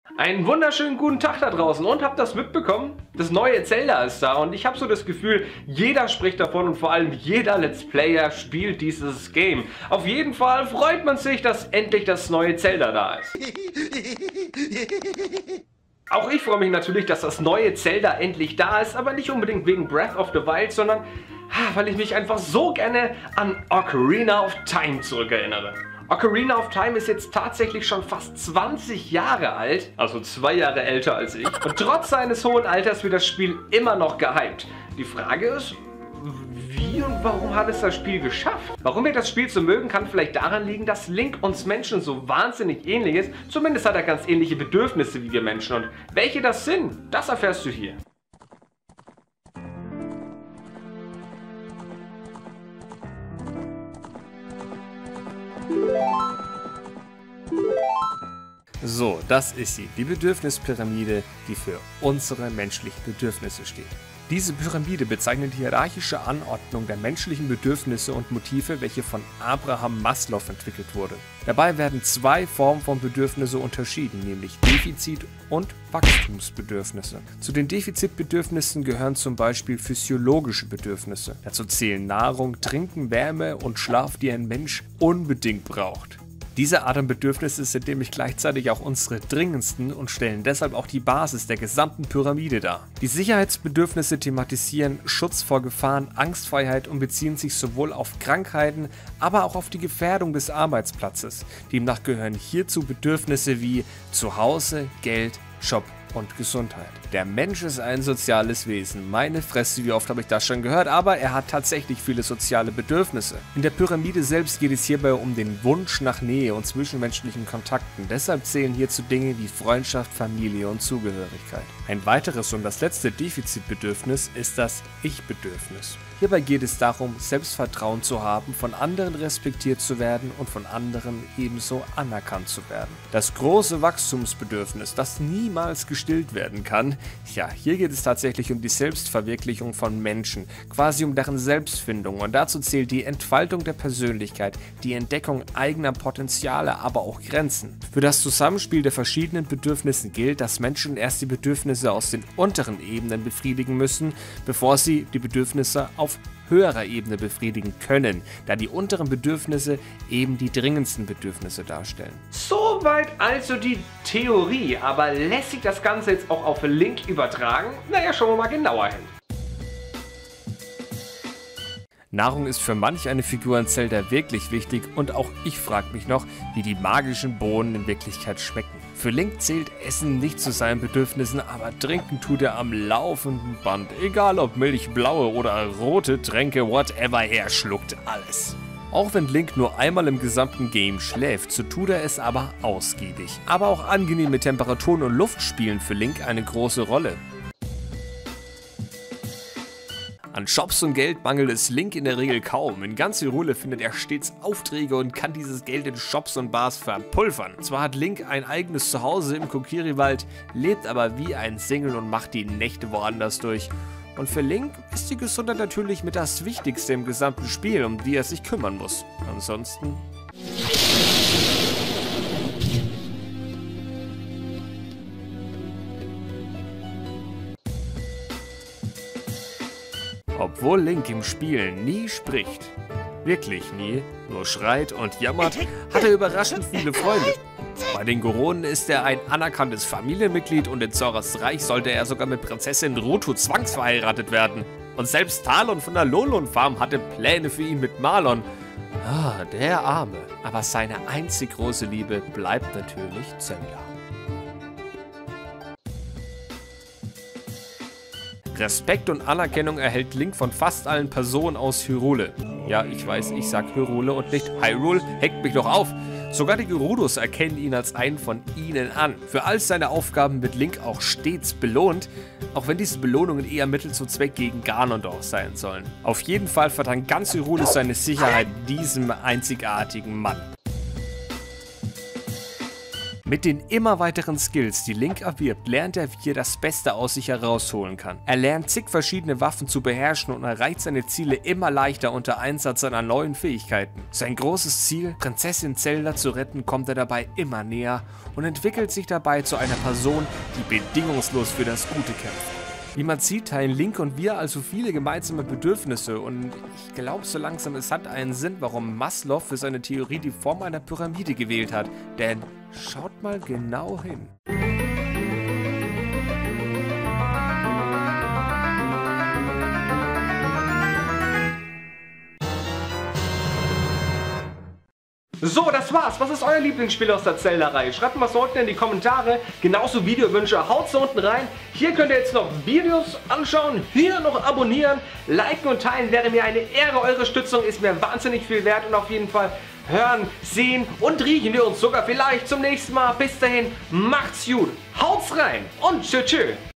Einen wunderschönen guten Tag da draußen und habt das mitbekommen? Das neue Zelda ist da und ich habe so das Gefühl, jeder spricht davon und vor allem jeder Let's Player spielt dieses Game. Auf jeden Fall freut man sich, dass endlich das neue Zelda da ist. Auch ich freue mich natürlich, dass das neue Zelda endlich da ist, aber nicht unbedingt wegen Breath of the Wild, sondern weil ich mich einfach so gerne an Ocarina of Time zurückerinnere. Ocarina of Time ist jetzt tatsächlich schon fast 20 Jahre alt, also 2 Jahre älter als ich. Und trotz seines hohen Alters wird das Spiel immer noch gehypt. Die Frage ist, wie und warum hat es das Spiel geschafft? Warum wir das Spiel so mögen, kann vielleicht daran liegen, dass Link uns Menschen so wahnsinnig ähnlich ist. Zumindest hat er ganz ähnliche Bedürfnisse wie wir Menschen. Und welche das sind, das erfährst du hier. So, das ist sie, die Bedürfnispyramide, die für unsere menschlichen Bedürfnisse steht. Diese Pyramide bezeichnet die hierarchische Anordnung der menschlichen Bedürfnisse und Motive, welche von Abraham Maslow entwickelt wurde. Dabei werden 2 Formen von Bedürfnisse unterschieden, nämlich Defizit- und Wachstumsbedürfnisse. Zu den Defizitbedürfnissen gehören zum Beispiel physiologische Bedürfnisse. Dazu zählen Nahrung, Trinken, Wärme und Schlaf, die ein Mensch unbedingt braucht. Diese Art an Bedürfnisse sind nämlich gleichzeitig auch unsere dringendsten und stellen deshalb auch die Basis der gesamten Pyramide dar. Die Sicherheitsbedürfnisse thematisieren Schutz vor Gefahren, Angstfreiheit und beziehen sich sowohl auf Krankheiten, aber auch auf die Gefährdung des Arbeitsplatzes. Demnach gehören hierzu Bedürfnisse wie Zuhause, Geld, Job und Gesundheit. Der Mensch ist ein soziales Wesen. Meine Fresse, wie oft habe ich das schon gehört, aber er hat tatsächlich viele soziale Bedürfnisse. In der Pyramide selbst geht es hierbei um den Wunsch nach Nähe und zwischenmenschlichen Kontakten. Deshalb zählen hierzu Dinge wie Freundschaft, Familie und Zugehörigkeit. Ein weiteres und das letzte Defizitbedürfnis ist das Ich-Bedürfnis. Hierbei geht es darum, Selbstvertrauen zu haben, von anderen respektiert zu werden und von anderen ebenso anerkannt zu werden. Das große Wachstumsbedürfnis, das niemals gestillt werden kann, ja, hier geht es tatsächlich um die Selbstverwirklichung von Menschen, quasi um deren Selbstfindung, und dazu zählt die Entfaltung der Persönlichkeit, die Entdeckung eigener Potenziale, aber auch Grenzen. Für das Zusammenspiel der verschiedenen Bedürfnisse gilt, dass Menschen erst die Bedürfnisse aus den unteren Ebenen befriedigen müssen, bevor sie die Bedürfnisse auf höherer Ebene befriedigen können, da die unteren Bedürfnisse eben die dringendsten Bedürfnisse darstellen. Soweit also die Theorie, aber lässt sich das Ganze jetzt auch auf Link übertragen? Naja, schauen wir mal genauer hin. Nahrung ist für manch eine Figur in Zelda wirklich wichtig und auch ich frage mich noch, wie die magischen Bohnen in Wirklichkeit schmecken. Für Link zählt Essen nicht zu seinen Bedürfnissen, aber trinken tut er am laufenden Band. Egal ob Milch, blaue oder rote Tränke, whatever, er schluckt alles. Auch wenn Link nur einmal im gesamten Game schläft, so tut er es aber ausgiebig. Aber auch angenehme Temperaturen und Luft spielen für Link eine große Rolle. An Shops und Geld mangelt es Link in der Regel kaum. In ganz Hyrule findet er stets Aufträge und kann dieses Geld in Shops und Bars verpulvern. Zwar hat Link ein eigenes Zuhause im Kokiri-Wald, lebt aber wie ein Single und macht die Nächte woanders durch. Und für Link ist die Gesundheit natürlich mit das Wichtigste im gesamten Spiel, um die er sich kümmern muss. Ansonsten... Obwohl Link im Spiel nie spricht, wirklich nie, nur schreit und jammert, hat er überraschend viele Freunde. Bei den Goronen ist er ein anerkanntes Familienmitglied und in Zoras Reich sollte er sogar mit Prinzessin Rutu zwangsverheiratet werden. Und selbst Talon von der Lolon Farm hatte Pläne für ihn mit Malon. Ah, der Arme. Aber seine einzig große Liebe bleibt natürlich Zelda. Respekt und Anerkennung erhält Link von fast allen Personen aus Hyrule. Ja, ich weiß, ich sag Hyrule und nicht Hyrule, hängt mich doch auf. Sogar die Gerudos erkennen ihn als einen von ihnen an. Für all seine Aufgaben wird Link auch stets belohnt, auch wenn diese Belohnungen eher Mittel zum Zweck gegen Ganondorf sein sollen. Auf jeden Fall verdankt ganz Hyrule seine Sicherheit diesem einzigartigen Mann. Mit den immer weiteren Skills, die Link erwirbt, lernt er, wie er das Beste aus sich herausholen kann. Er lernt zig verschiedene Waffen zu beherrschen und erreicht seine Ziele immer leichter unter Einsatz seiner neuen Fähigkeiten. Sein großes Ziel, Prinzessin Zelda zu retten, kommt er dabei immer näher und entwickelt sich dabei zu einer Person, die bedingungslos für das Gute kämpft. Wie man sieht, teilen Link und wir also viele gemeinsame Bedürfnisse und ich glaube so langsam, es hat einen Sinn, warum Maslow für seine Theorie die Form einer Pyramide gewählt hat. Denn schaut mal genau hin. So, das war's. Was ist euer Lieblingsspiel aus der Zelda-Reihe? Schreibt mal so unten in die Kommentare. Genauso Videowünsche, haut so unten rein. Hier könnt ihr jetzt noch Videos anschauen, hier noch abonnieren, liken und teilen wäre mir eine Ehre. Eure Stützung ist mir wahnsinnig viel wert und auf jeden Fall hören, sehen und riechen wir uns sogar vielleicht zum nächsten Mal. Bis dahin, macht's gut, haut's rein und tschö tschö.